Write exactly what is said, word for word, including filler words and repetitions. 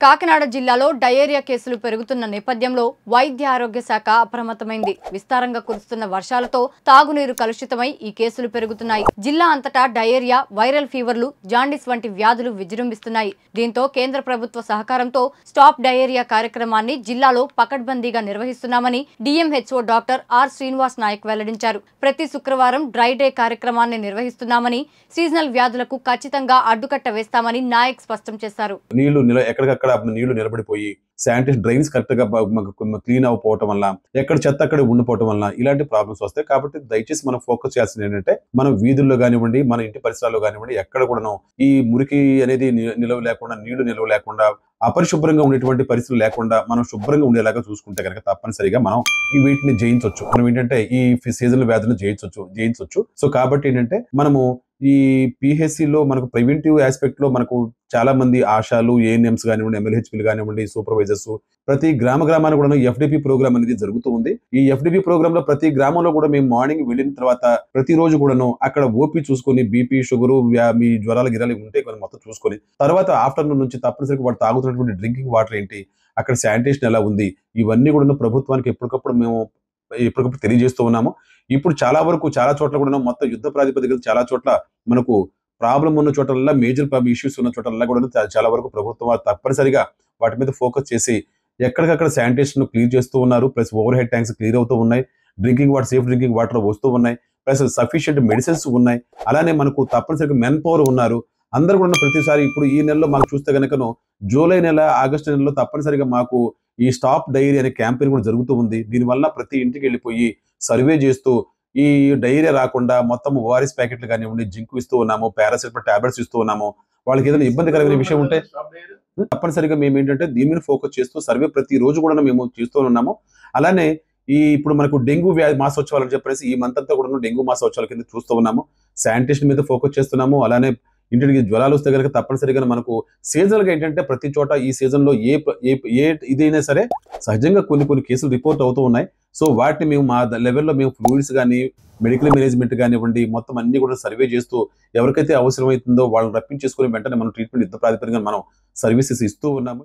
కాకినాడ జిల్లాలో డయేరియా కేసులు పెరుగుతున్న నేపథ్యంలో వైద్య ఆరోగ్య శాఖ అప్రమత్తమైంది. విస్తారంగా కురుస్తున్న వర్షాలతో తాగునీరు కలుషితమై ఈ కేసులు పెరుగుతున్నాయి. జిల్లా అంతటా డయేరియా, వైరల్ ఫీవర్లు, జాండీస్ వంటి వ్యాధులు విజృంభిస్తున్నాయి. దీంతో కేంద్ర ప్రభుత్వ సహకారంతో స్టాప్ డయేరియా కార్యక్రమాన్ని జిల్లాలో పకడ్బందీగా నిర్వహిస్తున్నామని DMHO doctor R Srinivas Naik వెల్లడించారు. ప్రతి శుక్రవారం డ్రై డే కార్యక్రమాన్ని నిర్వహిస్తున్నామని, సీజనల్ వ్యాధులకు ఖచ్చితంగా అడ్డుకట్ట వేస్తామని నాయక్ స్పష్టం చేశారు. నీళ్లు నిలబడిపోయి శానిటైజ్ డ్రైన్స్ కరెక్ట్ గా క్లీన్ అవ్వకపోవటం వల్ల, ఎక్కడ చెత్త అక్కడ ఉండిపోవటం వల్ల ఇలాంటి ప్రాబ్లమ్స్ వస్తాయి. కాబట్టి దయచేసి మనం ఫోకస్ చేయాల్సింది ఏంటంటే, మనం వీధుల్లో కానివ్వండి, మన ఇంటి పరిసరాల్లో కానివ్వండి, ఎక్కడ కూడాను ఈ మురికి అనేది నిలవ లేకుండా, నీళ్లు నిలవ లేకుండా, అపరిశుభ్రంగా ఉండేటువంటి పరిస్థితులు లేకుండా మనం శుభ్రంగా ఉండేలాగా చూసుకుంటే కనుక తప్పనిసరిగా మనం ఈ వీటిని జయించవచ్చు. మనం ఏంటంటే ఈ సీజనల్ వ్యాధులను జయించవచ్చు జయించవచ్చు సో కాబట్టి ఏంటంటే మనము ఈ పిహెచ్సిలో మనకు ప్రివెంటివ్ ఆస్పెక్ట్ లో మనకు చాలా మంది ఆశాలు, ఏఎన్ఎంస్ కానివ్వండి, ఎంఎల్హెచ్పీలు కానివ్వండి, సూపర్వైజర్స్ ప్రతి గ్రామ గ్రామానికి కూడా ఎఫ్డిపి ప్రోగ్రామ్ అనేది జరుగుతూ ఉంది. ఈ ఎఫ్డిపి ప్రోగ్రామ్ లో ప్రతి గ్రామంలో కూడా మేము మార్నింగ్ వెళ్ళిన తర్వాత ప్రతి రోజు కూడాను అక్కడ ఓపీ చూసుకొని, బీపీ, షుగర్, మీ జ్వరాలు గిరాలు ఉంటే మొత్తం చూసుకొని, తర్వాత ఆఫ్టర్నూన్ నుంచి తప్పనిసరిగా వాడు తాగుతున్నటువంటి డ్రింకింగ్ వాటర్ ఏంటి, అక్కడ శానిటేషన్ ఎలా ఉంది, ఇవన్నీ కూడా ప్రభుత్వానికి ఎప్పటికప్పుడు మేము ఎప్పటికప్పుడు తెలియజేస్తూ ఉన్నాము. ఇప్పుడు చాలా వరకు చాలా చోట్ల కూడా మొత్తం యుద్ధ ప్రాతిపదికలు చాలా చోట్ల మనకు ప్రాబ్లం ఉన్న చోట్ల, మేజర్ ఇష్యూస్ ఉన్న చోట్ల కూడా చాలా వరకు ప్రభుత్వం తప్పనిసరిగా వాటి మీద ఫోకస్ చేసి ఎక్కడికక్కడ శానిటేషన్ క్లియర్ చేస్తూ ఉన్నారు. Plus over head tanks clear అవుతూ ఉన్నాయి, drinking water, safe drinking water వస్తూ ఉన్నాయి, ప్లస్ సఫిషియెంట్ మెడిసిన్స్ ఉన్నాయి. అలానే మనకు తప్పనిసరిగా మెన్ పవర్ ఉన్నారు. అందరూ కూడా ప్రతిసారి ఇప్పుడు ఈ నెలలో మాకు చూస్తే కనుకను జూలై నెల, ఆగస్టు నెలలో తప్పనిసరిగా మాకు ఈ స్టాప్ డైరీ అనే క్యాంపెయిన్ కూడా జరుగుతూ ఉంది. దీనివల్ల ప్రతి ఇంటికి వెళ్ళిపోయి సర్వే చేస్తూ ఈ డైరియా రాకుండా మొత్తం ఓఆర్ఎస్ ప్యాకెట్లు కానివ్వండి, జింక్ ఇస్తూ ఉన్నాము, పారాసిటమాల్ టాబ్లెట్స్ ఇస్తూ ఉన్నాము. వాళ్ళకి ఏదైనా ఇబ్బంది కలిగిన విషయం ఉంటే తప్పనిసరిగా మేము ఏంటంటే దీని మీద ఫోకస్ చేస్తూ సర్వే ప్రతి రోజు కూడా మేము చేస్తూ ఉన్నాము. అలానే ఈ ఇప్పుడు మనకు డెంగ్యూ వ్యాధి మాసోత్సవాలు అని చెప్పేసి ఈ మంత్ అంతా కూడా డెంగ్యూ మాసోత్సవాల కింద చూస్తూ ఉన్నాము. శానిటేషన్ మీద ఫోకస్ చేస్తున్నాము. అలానే ఇంటికి జ్వరాలు వస్తే కనుక తప్పనిసరిగా మనకు సీజనల్ గా ఏంటంటే ప్రతి చోట ఈ సీజన్ లో ఏ ఏ ఇదైనా సరే సహజంగా కొన్ని కొన్ని కేసులు రిపోర్ట్ అవుతూ ఉన్నాయి. సో వాటిని మేము మా లెవెల్లో మేము ఫ్లూయిడ్స్ కానీ, మెడికల్ మేనేజ్మెంట్ కానివ్వండి, మొత్తం అన్ని కూడా సర్వే చేస్తూ ఎవరికైతే అవసరమవుతుందో వాళ్ళని రప్పించేసుకుని వెంటనే మనం ట్రీట్మెంట్ యుద్ధ ప్రాతిపదికన మనం సర్వీసెస్ ఇస్తూ ఉన్నాము.